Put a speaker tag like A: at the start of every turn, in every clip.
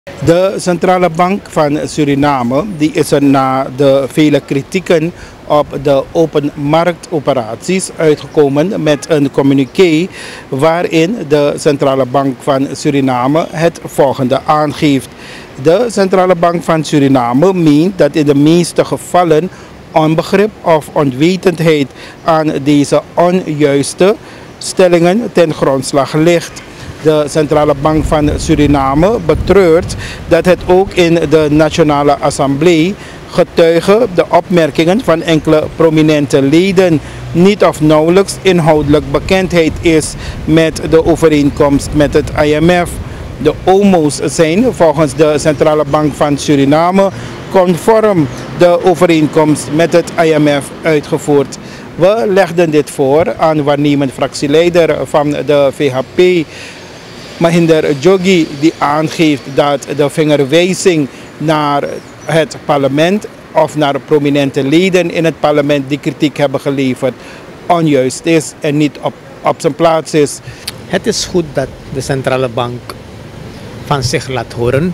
A: De Centrale Bank van Suriname die is er na de vele kritieken op de openmarktoperaties uitgekomen met een communiqué waarin de Centrale Bank van Suriname het volgende aangeeft. De Centrale Bank van Suriname meent dat in de meeste gevallen onbegrip of onwetendheid aan deze onjuiste stellingen ten grondslag ligt. De Centrale Bank van Suriname betreurt dat het ook in de Nationale Assemblée getuige de opmerkingen van enkele prominente leden niet of nauwelijks inhoudelijk bekendheid is met de overeenkomst met het IMF. De OMO's zijn volgens de Centrale Bank van Suriname conform de overeenkomst met het IMF uitgevoerd. We legden dit voor aan waarnemend fractieleider van de VHP, Mahinder Jogi, die aangeeft dat de vingerwijzing naar het parlement of naar prominente leden in het parlement die kritiek hebben geleverd onjuist is en niet op zijn plaats is.
B: Het is goed dat de centrale bank van zich laat horen.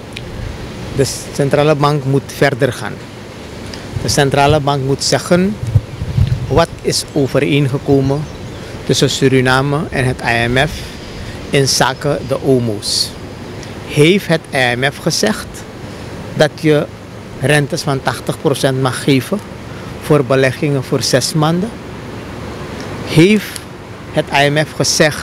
B: De centrale bank moet verder gaan. De centrale bank moet zeggen wat is overeengekomen tussen Suriname en het IMF in zaken de OMO's. Heeft het IMF gezegd dat je rentes van 80% mag geven voor beleggingen voor 6 maanden? Heeft het IMF gezegd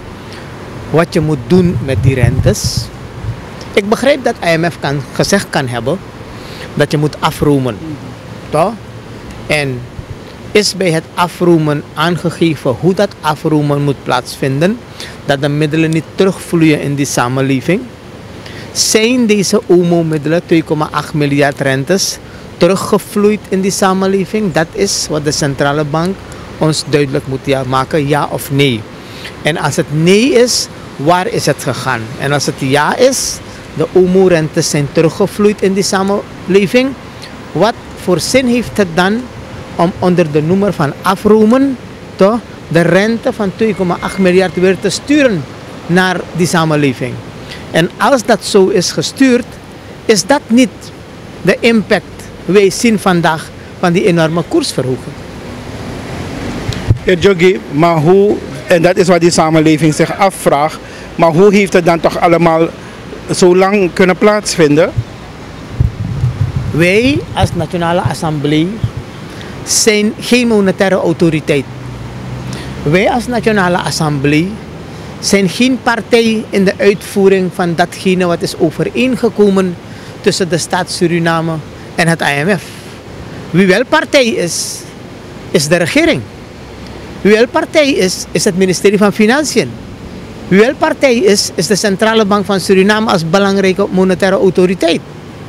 B: wat je moet doen met die rentes? Ik begrijp dat IMF gezegd kan hebben dat je moet afroemen. Toch? En is bij het afroemen aangegeven hoe dat afroemen moet plaatsvinden, dat de middelen niet terugvloeien in die samenleving? Zijn deze OMO-middelen, 2,8 miljard rentes, teruggevloeid in die samenleving? Dat is wat de centrale bank ons duidelijk moet maken, ja of nee. En als het nee is, waar is het gegaan? En als het ja is, de OMO-rentes zijn teruggevloeid in die samenleving, wat voor zin heeft het dan om onder de noemer van afroemen toch, de rente van 2,8 miljard weer te sturen naar die samenleving? En als dat zo is gestuurd, is dat niet de impact wij zien vandaag van die enorme koersverhoging?
A: Ja, Jogi, maar hoe, en dat is wat die samenleving zich afvraagt, maar hoe heeft het dan toch allemaal zo lang kunnen plaatsvinden?
B: Wij als Nationale Assemblée zijn geen monetaire autoriteit. Wij als Nationale Assemblée zijn geen partij in de uitvoering van datgene wat is overeengekomen tussen de staat Suriname en het IMF. Wie wel partij is, is de regering. Wie wel partij is het ministerie van Financiën. Wie wel partij is de Centrale Bank van Suriname als belangrijke monetaire autoriteit.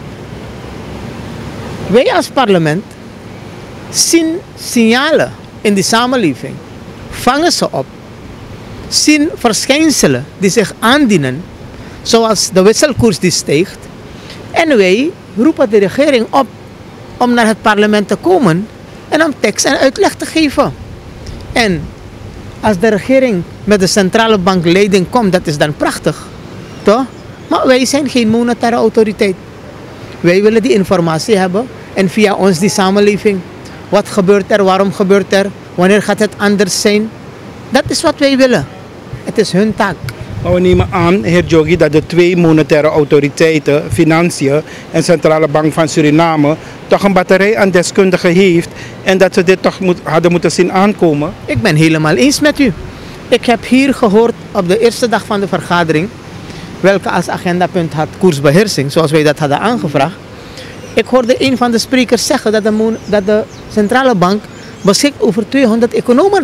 B: Wij als parlement zien signalen in die samenleving, vangen ze op, zien verschijnselen die zich aandienen, zoals de wisselkoers die stijgt, en wij roepen de regering op om naar het parlement te komen en om tekst en uitleg te geven. En als de regering met de centrale bank leiding komt, dat is dan prachtig, toch? Maar wij zijn geen monetaire autoriteit. Wij willen die informatie hebben en via ons die samenleving. Wat gebeurt er, waarom gebeurt er, wanneer gaat het anders zijn? Dat is wat wij willen. Het is hun taak.
A: Maar we nemen aan, heer Jogi, dat de twee monetaire autoriteiten, Financiën en Centrale Bank van Suriname, toch een batterij aan deskundigen heeft en dat ze dit toch hadden moeten zien aankomen.
B: Ik ben helemaal eens met u. Ik heb hier gehoord op de eerste dag van de vergadering, welke als agendapunt had koersbeheersing, zoals wij dat hadden aangevraagd. Ik hoorde een van de sprekers zeggen dat de centrale bank beschikt over 200 economen.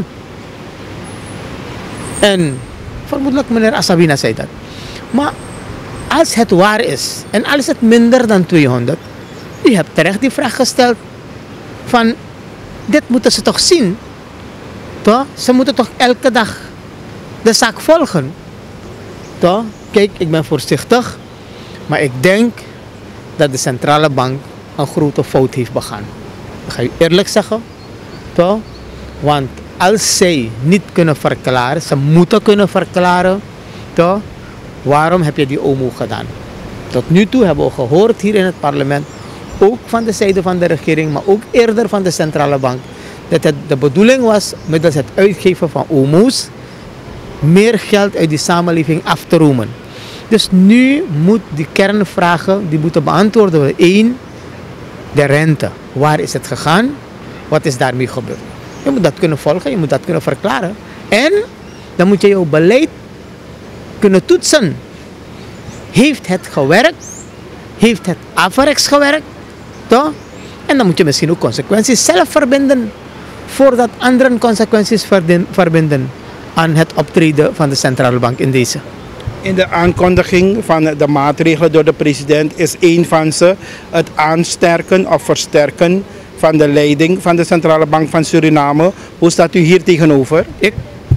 B: En vermoedelijk meneer Asabina zei dat. Maar als het waar is en als het minder dan 200, u hebt terecht die vraag gesteld van dit moeten ze toch zien? Toch? Ze moeten toch elke dag de zaak volgen? Toch? Kijk, ik ben voorzichtig, maar ik denk dat de centrale bank een grote fout heeft begaan. Dat ga je eerlijk zeggen. Toch? Want als zij niet kunnen verklaren, ze moeten kunnen verklaren, toch? Waarom heb je die OMO gedaan? Tot nu toe hebben we gehoord hier in het parlement, ook van de zijde van de regering, maar ook eerder van de centrale bank, dat het de bedoeling was, middels het uitgeven van OMO's, meer geld uit die samenleving af te roemen. Dus nu moet die kernvragen, die moeten beantwoord worden. 1, de rente. Waar is het gegaan? Wat is daarmee gebeurd? Je moet dat kunnen volgen, je moet dat kunnen verklaren. En dan moet je jouw beleid kunnen toetsen. Heeft het gewerkt? Heeft het averechts gewerkt? Toch? En dan moet je misschien ook consequenties zelf verbinden, voordat anderen consequenties verbinden aan het optreden van de centrale bank in deze.
A: In de aankondiging van de maatregelen door de president is een van ze het aansterken of versterken van de leiding van de Centrale Bank van Suriname. Hoe staat u hier tegenover?
B: Ik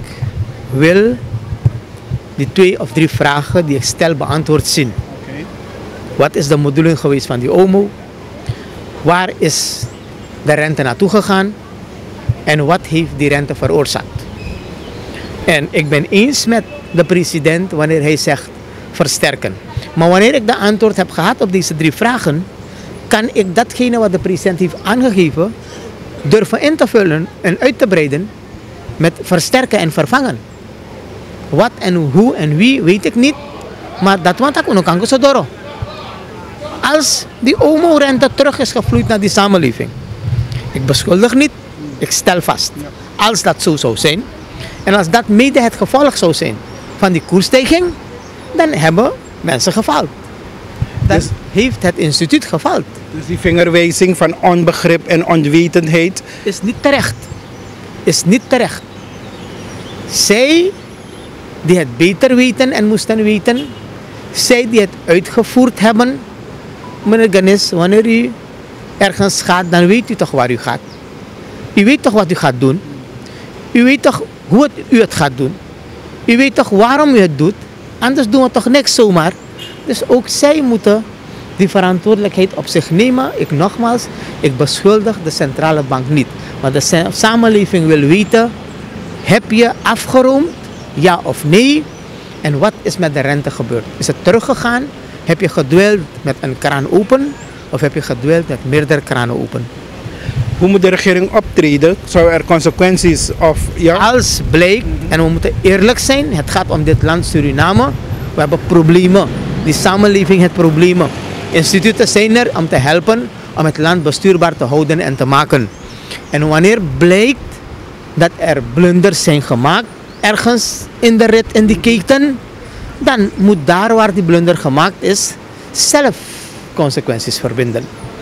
B: wil die 2 of 3 vragen die ik stel beantwoord zien.
A: Okay.
B: Wat is de bedoeling geweest van die OMO? Waar is de rente naartoe gegaan? En wat heeft die rente veroorzaakt? En ik ben eens met de president wanneer hij zegt versterken. Maar wanneer ik de antwoord heb gehad op deze 3 vragen, kan ik datgene wat de president heeft aangegeven durven in te vullen en uit te breiden met versterken en vervangen. Wat en hoe en wie weet ik niet, maar dat want ik ook nog zo door. Als die OMO-rente terug is gevloeid naar die samenleving, ik beschuldig niet, ik stel vast. Als dat zo zou zijn, en als dat mede het gevolg zou zijn van die koersstijging, dan hebben mensen gefaald. Dan dus heeft het instituut gefaald.
A: Dus die vingerwijzing van onbegrip en onwetendheid
B: is niet terecht. Is niet terecht. Zij die het beter weten en moesten weten, zij die het uitgevoerd hebben, meneer Ganis, wanneer u ergens gaat, dan weet u toch waar u gaat. U weet toch wat u gaat doen. U weet toch hoe u het gaat doen. U weet toch waarom u het doet. Anders doen we toch niks zomaar. Dus ook zij moeten die verantwoordelijkheid op zich nemen. Ik beschuldig de centrale bank niet. Maar de samenleving wil weten, heb je afgeroomd? Ja of nee? En wat is met de rente gebeurd? Is het teruggegaan? Heb je gedweild met een kraan open? Of heb je gedweild met meerdere kranen open?
A: Hoe moet de regering optreden? Zou er consequenties of ja?
B: Als blijkt, en we moeten eerlijk zijn, het gaat om dit land Suriname. We hebben problemen. Die samenleving heeft problemen. Instituten zijn er om te helpen om het land bestuurbaar te houden en te maken. En wanneer blijkt dat er blunders zijn gemaakt, ergens in de rit in die keten, dan moet daar waar die blunder gemaakt is, zelf consequenties verbinden.